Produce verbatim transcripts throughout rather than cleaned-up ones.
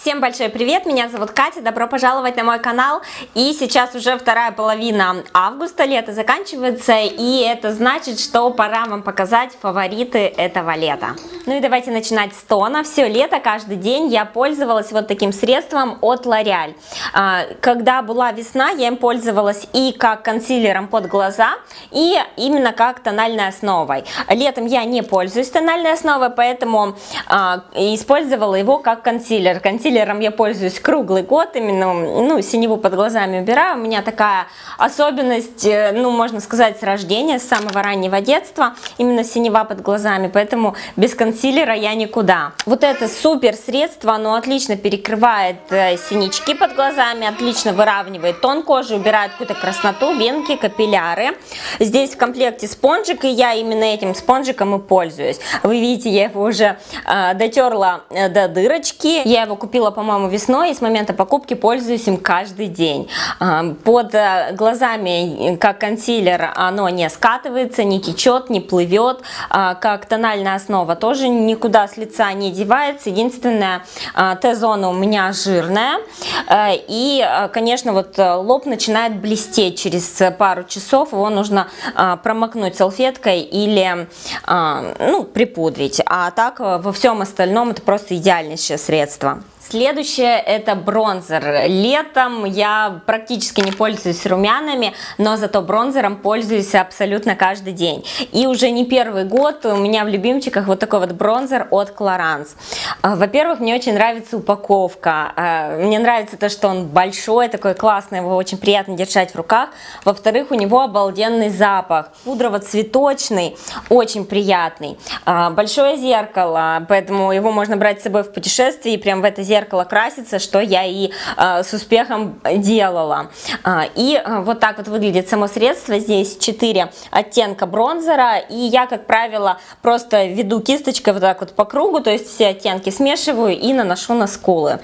Всем большой привет, меня зовут Катя, добро пожаловать на мой канал. И сейчас уже вторая половина августа, лето заканчивается, и это значит, что пора вам показать фавориты этого лета. Ну и давайте начинать с тона. Все лето, каждый день я пользовалась вот таким средством от L'Oréal. Когда была весна, я им пользовалась и как консилером под глаза, и именно как тональной основой. Летом я не пользуюсь тональной основой, поэтому использовала его как консилер. Консилером я пользуюсь круглый год, именно, ну, синеву под глазами убираю. У меня такая особенность, ну, можно сказать, с рождения, с самого раннего детства, именно синева под глазами, поэтому без консилера я никуда. Вот это супер средство, оно отлично перекрывает синячки под глазами, отлично выравнивает тон кожи, убирает какую-то красноту, венки, капилляры. Здесь в комплекте спонжик, и я именно этим спонжиком и пользуюсь. Вы видите, я его уже э, дотерла до дырочки. Я его купила, по-моему, весной, и с момента покупки пользуюсь им каждый день. Э, под э, глазами, как консилер, оно не скатывается, не течет, не плывет. Э, как тональная основа тоже никуда с лица не девается. Единственное, э, Т-зона у меня жирная. Э, и, э, конечно, вот лоб начинает блестеть через пару часов. Его нужно э, промокнуть салфеткой или э, ну, припудрить. А так во всем остальном это просто идеальнейшее средство. Следующее это бронзер. Летом я практически не пользуюсь румянами, но зато бронзером пользуюсь абсолютно каждый день. И уже не первый год у меня в любимчиках вот такой вот бронзер от Clarins. Во-первых, мне очень нравится упаковка. Мне нравится то, что он большой, такой классный, его очень приятно держать в руках. Во-вторых, у него обалденный запах. Пудрово-цветочный, очень приятный. Большое зеркало, поэтому его можно брать с собой в путешествие и прям в это зеркало зеркало краситься, что я и э, с успехом делала. А, и э, вот так вот выглядит само средство. Здесь четыре оттенка бронзера, и я, как правило, просто веду кисточкой вот так вот по кругу, то есть все оттенки смешиваю и наношу на скулы.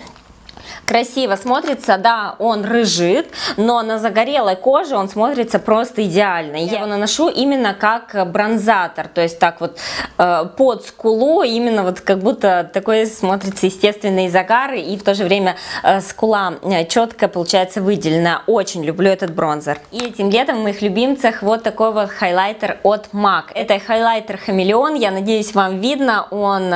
Красиво смотрится, да, он рыжит, но на загорелой коже он смотрится просто идеально. Я его наношу именно как бронзатор, то есть так вот э, под скулу, именно вот как будто такой смотрится естественный загар, и в то же время э, скула четко получается выделена. Очень люблю этот бронзер. И этим летом в моих любимцах вот такой вот хайлайтер от мак. Это хайлайтер Хамелеон, я надеюсь, вам видно, он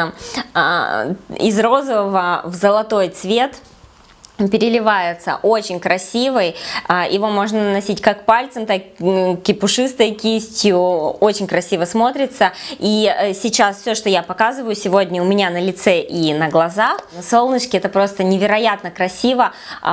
э, из розового в золотой цвет. Переливается, очень красивый, его можно наносить как пальцем, так и пушистой кистью, очень красиво смотрится. И сейчас все, что я показываю сегодня у меня на лице и на глазах, на солнышке, это просто невероятно красиво,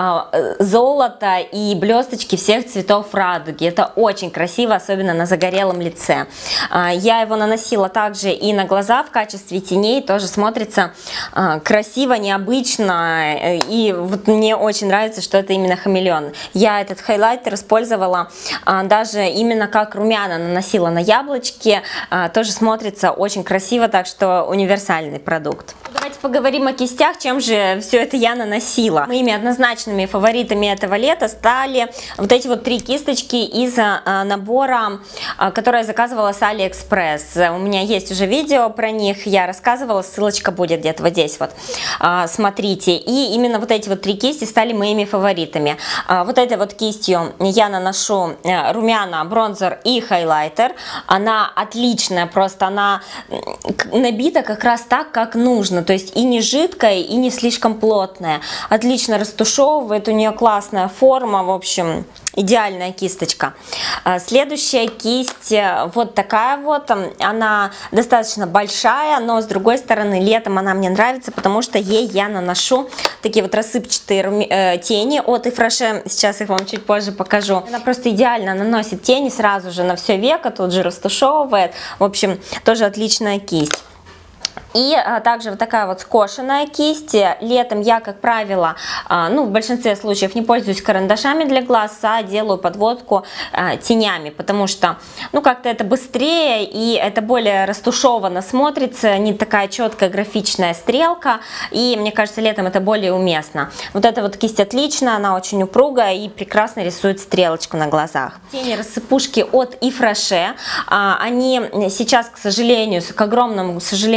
золото и блесточки всех цветов радуги, это очень красиво, особенно на загорелом лице. Я его наносила также и на глаза в качестве теней, тоже смотрится красиво, необычно, и вот мне очень нравится, что это именно Хамелеон. Я этот хайлайтер использовала а, даже именно как румяна, наносила на яблочки. А, тоже смотрится очень красиво, так что универсальный продукт. Давайте поговорим о кистях, чем же все это я наносила. Моими однозначными фаворитами этого лета стали вот эти вот три кисточки из а, набора, а, который я заказывала с Алиэкспресс. У меня есть уже видео про них, я рассказывала, ссылочка будет где-то вот здесь вот. А, смотрите. И именно вот эти вот три кисти стали моими фаворитами. А, вот этой вот кистью я наношу румяна, бронзер и хайлайтер. Она отличная, просто она набита как раз так, как нужно. То есть и не жидкая, и не слишком плотная. Отлично растушевывает, у нее классная форма, в общем, идеальная кисточка. А, следующая кисть вот такая вот. Она достаточно большая, но с другой стороны летом она мне нравится, потому что ей я наношу такие вот рассыпчатые тени от Ифраше, сейчас их вам чуть позже покажу. Она просто идеально наносит тени сразу же на все веко, тут же растушевывает, в общем, тоже отличная кисть. И а, также вот такая вот скошенная кисть. Летом я, как правило, а, ну, в большинстве случаев не пользуюсь карандашами для глаз, а делаю подводку а, тенями, потому что, ну, как-то это быстрее и это более растушевано смотрится, не такая четкая графичная стрелка, и мне кажется, летом это более уместно. Вот эта вот кисть отличная, она очень упругая и прекрасно рисует стрелочку на глазах. Тени-рассыпушки от Ифраше, а, они сейчас, к сожалению, к огромному сожалению, сняты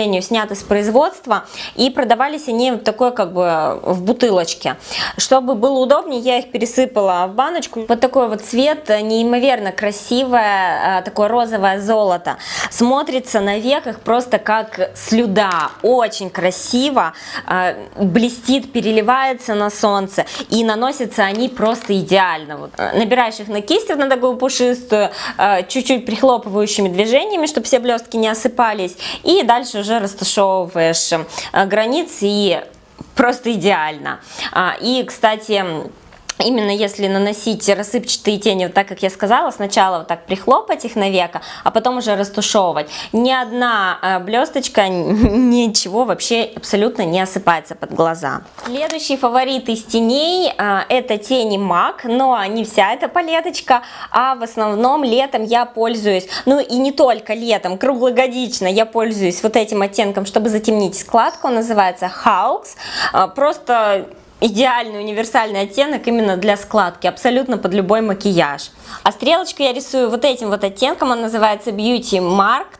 сняты с производства, и продавались они вот такой как бы в бутылочке. Чтобы было удобнее, я их пересыпала в баночку. Вот такой вот цвет, неимоверно красивое, такое розовое золото. Смотрится на веках просто как слюда, очень красиво, блестит, переливается на солнце, и наносятся они просто идеально. Вот. Набираешь их на кисть вот на такую пушистую, чуть-чуть прихлопывающими движениями, чтобы все блестки не осыпались, и дальше уже растушевываешь границы, и просто идеально. И, кстати, именно если наносить рассыпчатые тени, вот так как я сказала, сначала вот так прихлопать их на веко, а потом уже растушевывать. Ни одна блесточка, ничего вообще абсолютно не осыпается под глаза. Следующий фаворит из теней это тени мак, но не вся эта палеточка, а в основном летом я пользуюсь, ну и не только летом, круглогодично я пользуюсь вот этим оттенком, чтобы затемнить складку. Он называется Hawks. Просто идеальный универсальный оттенок именно для складки, абсолютно под любой макияж. А стрелочку я рисую вот этим вот оттенком, он называется Beauty Marked.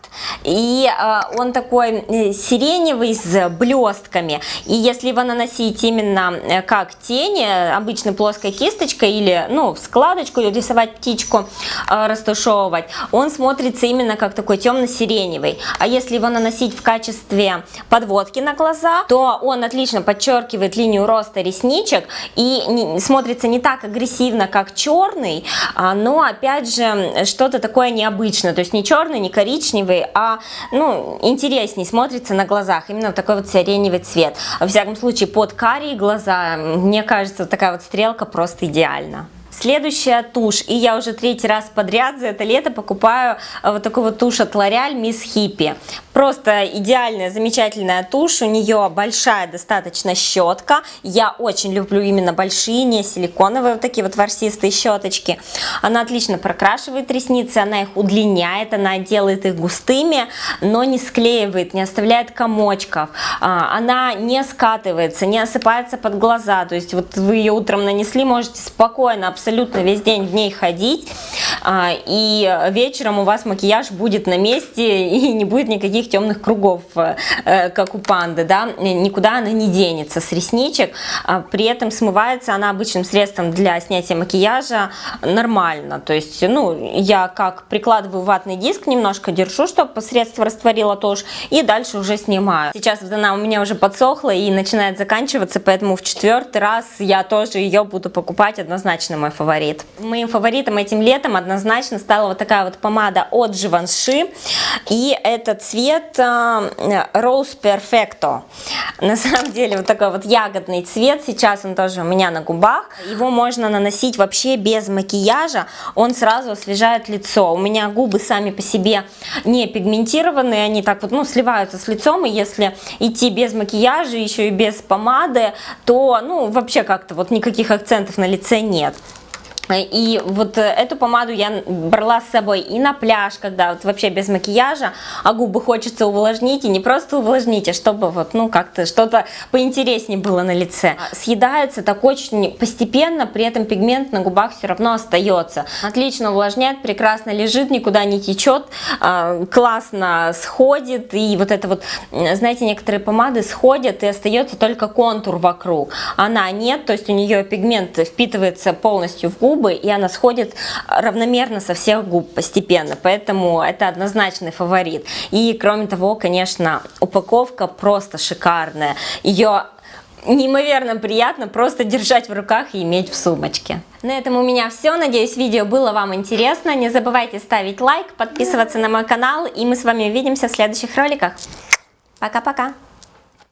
И э, он такой сиреневый с блестками. И если его наносить именно как тени, обычной плоской кисточкой или ну, в складочку, или рисовать птичку, э, растушевывать, он смотрится именно как такой темно-сиреневый. А если его наносить в качестве подводки на глаза, то он отлично подчеркивает линию роста ресничек и не, смотрится не так агрессивно, как черный, а, но опять же что-то такое необычное. То есть не черный, не коричневый, а ну, интересней смотрится на глазах, именно вот такой вот сиреневый цвет. Во всяком случае, под карие глаза, мне кажется, вот такая вот стрелка просто идеальна. Следующая тушь, и я уже третий раз подряд за это лето покупаю вот такую вот тушь от L'Oreal Miss Hippie. Просто идеальная, замечательная тушь, у нее большая достаточно щетка. Я очень люблю именно большие, не силиконовые, вот такие вот ворсистые щеточки. Она отлично прокрашивает ресницы, она их удлиняет, она делает их густыми, но не склеивает, не оставляет комочков. Она не скатывается, не осыпается под глаза, то есть вот вы ее утром нанесли, можете спокойно абсолютно абсолютно весь день в ней ходить, и вечером у вас макияж будет на месте, и не будет никаких темных кругов, как у панды, да, никуда она не денется с ресничек. При этом смывается она обычным средством для снятия макияжа нормально, то есть, ну, я как прикладываю ватный диск, немножко держу, чтобы средство растворило тушь, и дальше уже снимаю. Сейчас вот она у меня уже подсохла и начинает заканчиваться, поэтому в четвертый раз я тоже ее буду покупать, однозначно мой фаворит. Моим фаворитом этим летом однозначно стала вот такая вот помада от Givenchy, и это цвет Rose Perfecto. На самом деле вот такой вот ягодный цвет, сейчас он тоже у меня на губах. Его можно наносить вообще без макияжа, он сразу освежает лицо. У меня губы сами по себе не пигментированные, они так вот ну сливаются с лицом, и если идти без макияжа, еще и без помады, то ну вообще как-то вот никаких акцентов на лице нет. И вот эту помаду я брала с собой и на пляж, когда вот вообще без макияжа, а губы хочется увлажнить, и не просто увлажнить, а чтобы вот, ну, как-то что-то поинтереснее было на лице. Съедается так очень постепенно, при этом пигмент на губах все равно остается. Отлично увлажняет, прекрасно лежит, никуда не течет, классно сходит, и вот это вот, знаете, некоторые помады сходят, и остается только контур вокруг. Она нет, то есть у нее пигмент впитывается полностью в губы, и она сходит равномерно со всех губ постепенно, поэтому это однозначный фаворит. И кроме того, конечно, упаковка просто шикарная, ее неимоверно приятно просто держать в руках и иметь в сумочке. На этом у меня все, надеюсь, видео было вам интересно, не забывайте ставить лайк, подписываться на мой канал, и мы с вами увидимся в следующих роликах. Пока-пока!